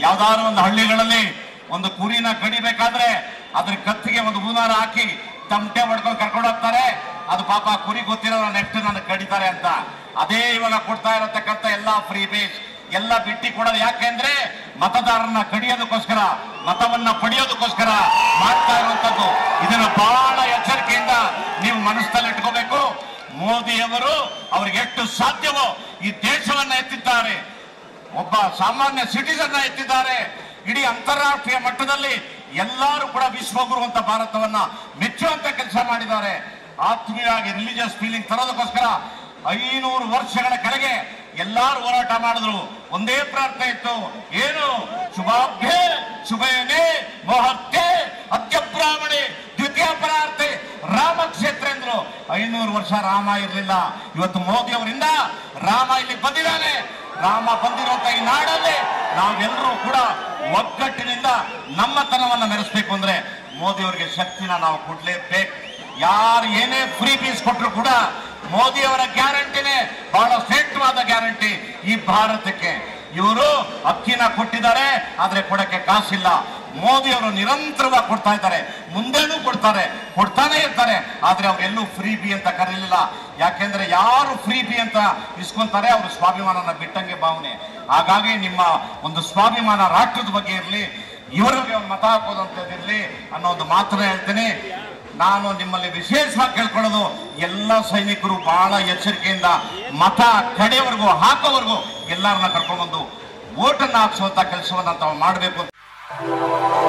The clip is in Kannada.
ಯಾವ್ದಾದ್ರು ಒಂದು ಹಳ್ಳಿಗಳಲ್ಲಿ ಒಂದು ಕುರಿನ ಕಡಿಬೇಕಾದ್ರೆ ಅದ್ರ ಕತ್ತಿಗೆ ಒಂದು ಹೂನಾರ ಹಾಕಿ ತಮಟೆ ಹೊಡ್ಕೊಂಡು ಕರ್ಕೊಂಡು ಹೋಗ್ತಾರೆ. ಅದು ಪಾಪ ಕುರಿ ಗೊತ್ತಿರೋದು ನೆಕ್ಸ್ಟ್ ನನಗೆ ಕಡಿತಾರೆ ಅಂತ. ಅದೇ ಇವಾಗ ಕೊಡ್ತಾ ಇರತಕ್ಕಂಥ ಎಲ್ಲಾ ಫ್ರೀ ಬೇಸ್ ಎಲ್ಲ ಬಿಟ್ಟಿ ಕೊಡೋದು ಯಾಕೆಂದ್ರೆ ಮತದಾರರನ್ನ ಕಡಿಯೋದಕ್ಕೋಸ್ಕರ, ಮತವನ್ನ ಪಡೆಯೋದಕ್ಕೋಸ್ಕರ ಮಾಡ್ತಾ ಇರುವಂತದ್ದು. ಇದನ್ನು ಬಹಳ ಎಚ್ಚರಿಕೆಯಿಂದ ನೀವು ಮನಸ್ಸಲ್ಲಿ ಇಟ್ಕೋಬೇಕು. ಮೋದಿಯವರು ಅವ್ರಿಗೆ ಎಷ್ಟು ಸಾಧ್ಯವೋ ಈ ದೇಶವನ್ನ ಎತ್ತಿದ್ದಾರೆ, ಒಬ್ಬ ಸಾಮಾನ್ಯ ಸಿಟಿಸನ್ ಎತ್ತಿದ್ದಾರೆ. ಇಡೀ ಅಂತಾರಾಷ್ಟ್ರೀಯ ಮಟ್ಟದಲ್ಲಿ ಎಲ್ಲರೂ ಕೂಡ ವಿಶ್ವಗುರು ಅಂತ ಭಾರತವನ್ನ ಮೆಚ್ಚುವಂತ ಕೆಲಸ ಮಾಡಿದ್ದಾರೆ. ಆತ್ಮೀಯವಾಗಿ ರಿಲಿಜಿಯಸ್ ಫೀಲಿಂಗ್ ತರೋದಕ್ಕೋಸ್ಕರ 500 ವರ್ಷಗಳ ಕೆಳಗೆ ಎಲ್ಲಾರು ಹೋರಾಟ ಮಾಡಿದ್ರು. ಒಂದೇ ಪ್ರಾರ್ಥನೆ ಇತ್ತು, ಏನು? ಶುಭಾಭ್ಯೆ ಶುಭೇನೆ ಮುಹೂರ್ತೆ ಅದ್ಯ ಬ್ರಾಹ್ಮಣೆ ದ್ವಿತೀಯ ಪರಾರ್ಥೆ ರಾಮಕ್ಷೇತ್ರ ಎಂದ್ರು. 500 ವರ್ಷ ರಾಮ ಇರಲಿಲ್ಲ. ಇವತ್ತು ಮೋದಿ ಅವರಿಂದ ರಾಮ ಇಲ್ಲಿ ಬಂದಿದ್ದಾನೆ. ರಾಮ ಬಂದಿರುವಂತ ಈ ನಾಡಲ್ಲಿ ನಾವೆಲ್ಲರೂ ಕೂಡ ಒಗ್ಗಟ್ಟಿನಿಂದ ನಮ್ಮತನವನ್ನ ಮೆರೆಸಬೇಕು ಅಂದ್ರೆ ಮೋದಿ ಅವರಿಗೆ ಶಕ್ತಿನ ನಾವು ಕೊಡ್ಲೇಬೇಕು. ಯಾರು ಏನೇ ಫ್ರೀ ಪೀಸ್ ಕೊಟ್ಟರು ಕೂಡ ಮೋದಿ ಅವರ ಗ್ಯಾರಂಟಿನೇ ಬಹಳ ಶ್ರೇಷ್ಠವಾದ ಗ್ಯಾರಂಟಿ ಈ ಭಾರತಕ್ಕೆ. ಇವರು ಅಕ್ಕಿನ ಕೊಟ್ಟಿದ್ದಾರೆ, ಆದ್ರೆ ಕೊಡಕ್ಕೆ ಕಾಸಿಲ್ಲ. ಮೋದಿ ಅವರು ನಿರಂತರವಾಗಿ ಕೊಡ್ತಾ ಇದ್ದಾರೆ, ಮುಂದೇನೂ ಕೊಡ್ತಾನೆ ಇರ್ತಾರೆ. ಆದ್ರೆ ಅವರೆಲ್ಲೂ ಫ್ರೀ ಬಿ ಅಂತ ಕರೀಲಿಲ್ಲ. ಯಾಕೆಂದ್ರೆ ಯಾರು ಫ್ರೀ ಬಿ ಅಂತ ಇಸ್ಕೊಂತಾರೆ ಅವರು ಸ್ವಾಭಿಮಾನನ ಬಿಟ್ಟಂಗೆ ಭಾವನೆ. ಹಾಗಾಗಿ ನಿಮ್ಮ ಒಂದು ಸ್ವಾಭಿಮಾನ ರಾಷ್ಟ್ರದ ಬಗ್ಗೆ ಇರಲಿ, ಇವರಿಗೆ ಒಂದು ಮತ ಹಾಕೋದಂತದಿರ್ಲಿ ಅನ್ನೋ ಒಂದು ಮಾತನ್ನ ಹೇಳ್ತೀನಿ. ನಾನು ನಿಮ್ಮಲ್ಲಿ ವಿಶೇಷವಾಗಿ ಕೇಳ್ಕೊಳ್ಳೋದು, ಎಲ್ಲ ಸೈನಿಕರು ಬಹಳ ಎಚ್ಚರಿಕೆಯಿಂದ ಮತ ಕಡೆಯವರೆಗೂ ಹಾಕೋವರೆಗೂ ಎಲ್ಲರನ್ನ ಕರ್ಕೊಂಡ್ಬಂದು ಓಟನ್ನ ಹಾಕ್ಸುವಂತ ಕೆಲಸವನ್ನ ತಾವು ಮಾಡಬೇಕು.